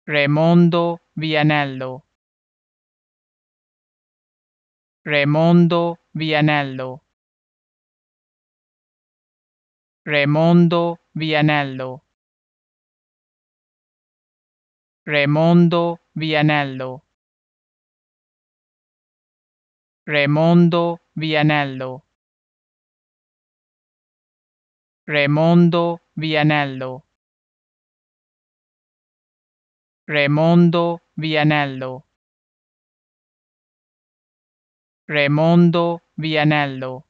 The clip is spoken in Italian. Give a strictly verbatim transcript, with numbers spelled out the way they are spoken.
Raimondo Vianello, Raimondo Vianello, Raimondo Vianello, Raimondo Vianello, Raimondo Vianello, Raimondo Vianello, Raimondo Vianello, Raimondo Vianello,